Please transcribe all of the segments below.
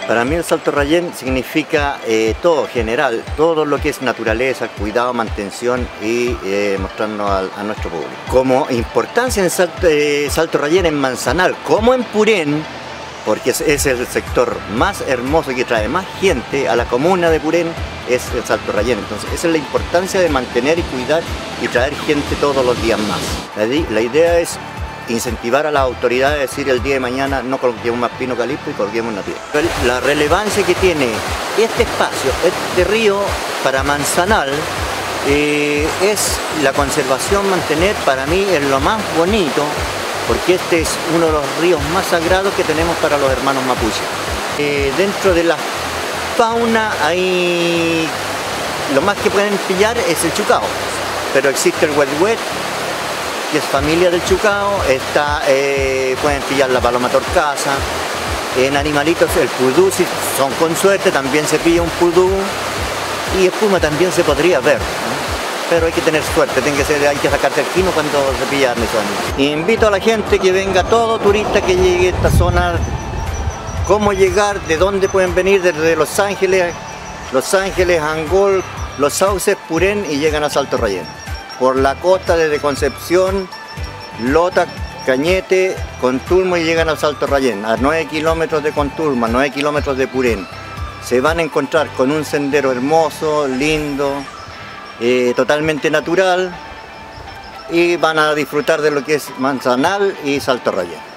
Para mí el Salto Rayén significa todo, general, todo lo que es naturaleza, cuidado, mantención y mostrarnos a nuestro público. Como importancia en Salto Rayén en Manzanal, como en Purén, porque es el sector más hermoso y que trae más gente a la comuna de Purén, es el Salto Rayén. Entonces esa es la importancia de mantener y cuidar y traer gente todos los días más. La idea es incentivar a las autoridades a decir el día de mañana no coloquemos más pino calipso y coloquemos una piedra. La relevancia que tiene este espacio, este río para Manzanal, es la conservación, mantener, para mí es lo más bonito, porque este es uno de los ríos más sagrados que tenemos para los hermanos mapuches. Dentro de la fauna hay lo más que pueden pillar es el chucao, pero existe el huethuet, que es familia del chucao, pueden pillar la paloma torcaza, en animalitos el pudú, si son con suerte también se pilla un pudú, y espuma también se podría ver, ¿no? Pero hay que tener suerte, hay que sacarse el quino cuando se pillan esos animales. Invito a la gente que venga, todo turista que llegue a esta zona, cómo llegar, de dónde pueden venir, desde Los Ángeles, Angol, Los Sauces, Purén y llegan a Salto Rayén. Por la costa desde Concepción, Lota, Cañete, Contulmo y llegan a Salto Rayén, a 9 kilómetros de Contulmo, a 9 kilómetros de Purén. Se van a encontrar con un sendero hermoso, lindo, totalmente natural, y van a disfrutar de lo que es Manzanal y Salto Rayén.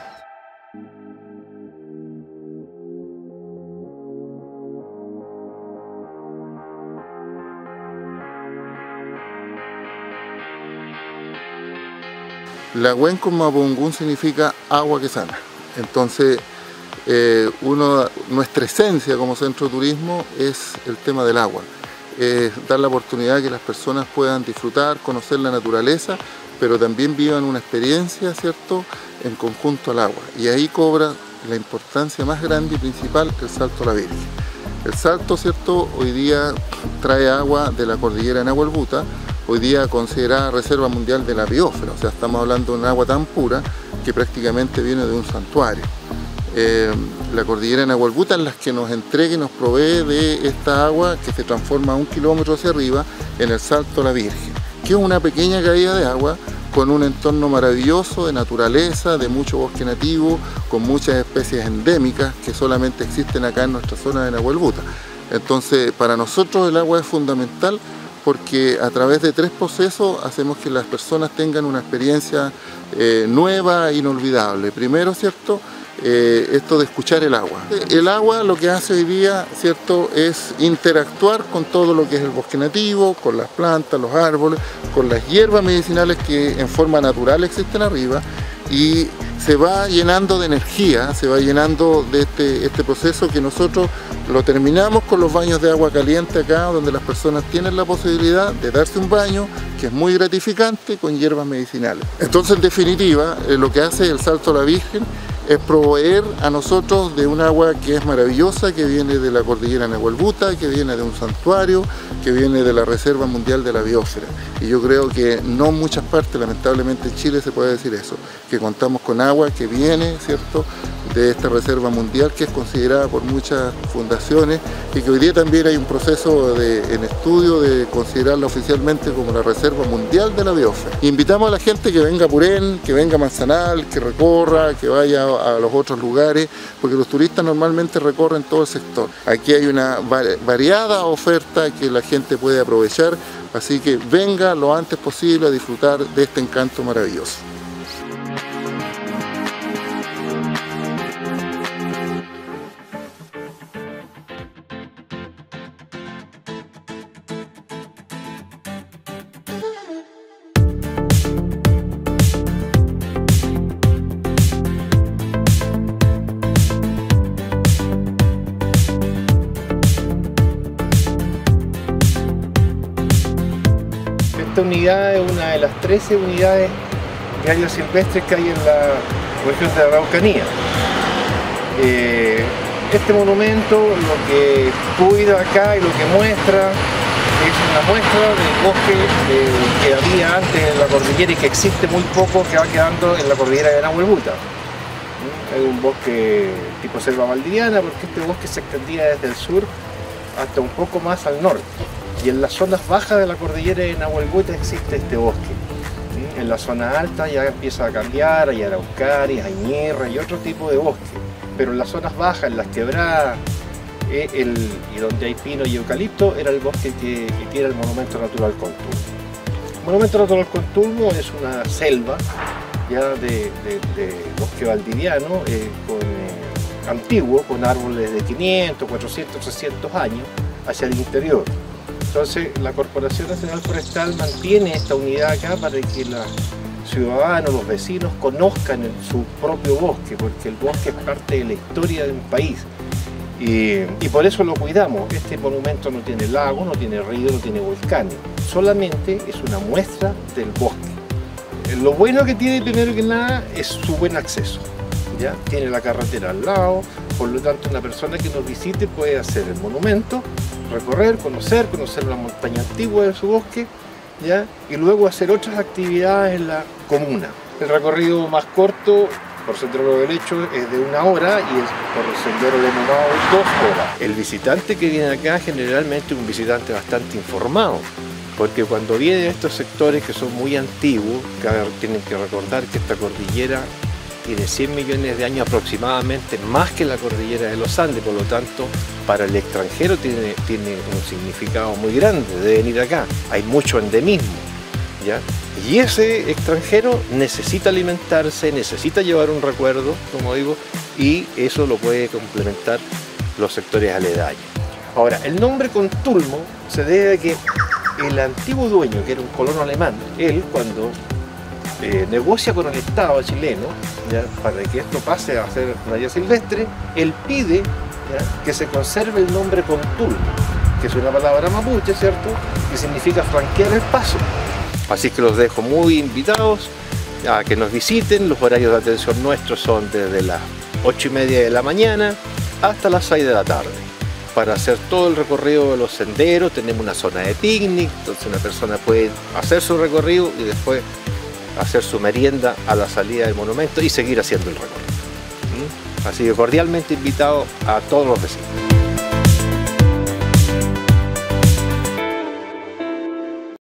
La Huencon Mapudungún significa agua que sana. Entonces, nuestra esencia como centro de turismo es el tema del agua. Dar la oportunidad que las personas puedan disfrutar, conocer la naturaleza, pero también vivan una experiencia, ¿cierto?, en conjunto al agua. Y ahí cobra la importancia más grande y principal el Salto a la Virgen. El Salto, ¿cierto?, hoy día trae agua de la cordillera de Nahuelbuta, hoy día considerada Reserva Mundial de la Biosfera, o sea, estamos hablando de un agua tan pura que prácticamente viene de un santuario. La cordillera de Nahuelbuta es la que nos entrega y nos provee de esta agua que se transforma a 1 kilómetro hacia arriba en el Salto a la Virgen, que es una pequeña caída de agua con un entorno maravilloso de naturaleza, de mucho bosque nativo, con muchas especies endémicas que solamente existen acá en nuestra zona de Nahuelbuta. Entonces, para nosotros el agua es fundamental, porque a través de 3 procesos hacemos que las personas tengan una experiencia nueva e inolvidable. Primero, ¿cierto?, esto de escuchar el agua. El agua lo que hace hoy día, ¿cierto?, es interactuar con todo lo que es el bosque nativo, con las plantas, los árboles, con las hierbas medicinales que en forma natural existen arriba, y se va llenando de energía, se va llenando de este proceso que nosotros lo terminamos con los baños de agua caliente acá, donde las personas tienen la posibilidad de darse un baño que es muy gratificante con hierbas medicinales. Entonces, en definitiva, lo que hace el Salto a la Virgen es proveer a nosotros de un agua que es maravillosa, que viene de la cordillera Nahuelbuta, que viene de un santuario, que viene de la Reserva Mundial de la Biosfera. Y yo creo que no en muchas partes, lamentablemente en Chile se puede decir eso, que contamos con agua que viene, ¿cierto?, de esta Reserva Mundial, que es considerada por muchas fundaciones, y que hoy día también hay un proceso en estudio de considerarla oficialmente como la Reserva Mundial de la Biosfera. Invitamos a la gente que venga a Purén, que venga a Manzanal, que recorra, que vaya a los otros lugares, porque los turistas normalmente recorren todo el sector. Aquí hay una variada oferta que la gente puede aprovechar, así que venga lo antes posible a disfrutar de este encanto maravilloso. Esta unidad es una de las 13 unidades de áreas silvestres que hay en la región de la Araucanía. Este monumento lo que cuida acá y lo que muestra es una muestra del bosque que había antes en la cordillera y que existe muy poco, que va quedando en la cordillera de Nahuelbuta. Es un bosque tipo selva valdiviana, porque este bosque se extendía desde el sur hasta un poco más al norte. Y en las zonas bajas de la cordillera de Nahuelbuta existe este bosque. En la zona alta ya empieza a cambiar, hay araucarias, hay ñerra y otro tipo de bosque. Pero en las zonas bajas, en las quebradas, y donde hay pino y eucalipto, era el bosque que tiene el Monumento Natural Contulmo. El Monumento Natural Contulmo es una selva ya de bosque valdiviano, antiguo, con árboles de 500, 400, 300 años hacia el interior. Entonces la Corporación Nacional Forestal mantiene esta unidad acá para que los ciudadanos, los vecinos conozcan su propio bosque, porque el bosque es parte de la historia de un país. Y por eso lo cuidamos. Este monumento no tiene lago, no tiene río, no tiene volcanes. Solamente es una muestra del bosque. Lo bueno que tiene, primero que nada, es su buen acceso. ¿Ya? Tiene la carretera al lado, por lo tanto una persona que nos visite puede hacer el monumento, recorrer, conocer la montaña antigua de su bosque, ¿ya? Y luego hacer otras actividades en la comuna. El recorrido más corto por Sendero Derecho es de 1 hora y por el Sendero Lemomao 2 horas. El visitante que viene acá generalmente es un visitante bastante informado, porque cuando vienen estos sectores que son muy antiguos, tienen que recordar que esta cordillera tiene 100 millones de años aproximadamente, más que la cordillera de los Andes, por lo tanto, para el extranjero tiene un significado muy grande de venir acá. Hay mucho endemismo, ¿ya? Y ese extranjero necesita alimentarse, necesita llevar un recuerdo, como digo, y eso lo puede complementar los sectores aledaños. Ahora, el nombre Contulmo se debe a que el antiguo dueño, que era un colono alemán, él cuando negocia con el Estado chileno, ¿ya? Para que esto pase a ser una área silvestre, él pide, ¿ya?, que se conserve el nombre Contulmo, que es una palabra mapuche, ¿cierto?, que significa franquear el paso. Así que los dejo muy invitados a que nos visiten. Los horarios de atención nuestros son desde las 8:30 de la mañana hasta las 6 de la tarde. Para hacer todo el recorrido de los senderos tenemos una zona de picnic, entonces una persona puede hacer su recorrido y después hacer su merienda a la salida del monumento y seguir haciendo el recorrido. Así que cordialmente invitado a todos los vecinos.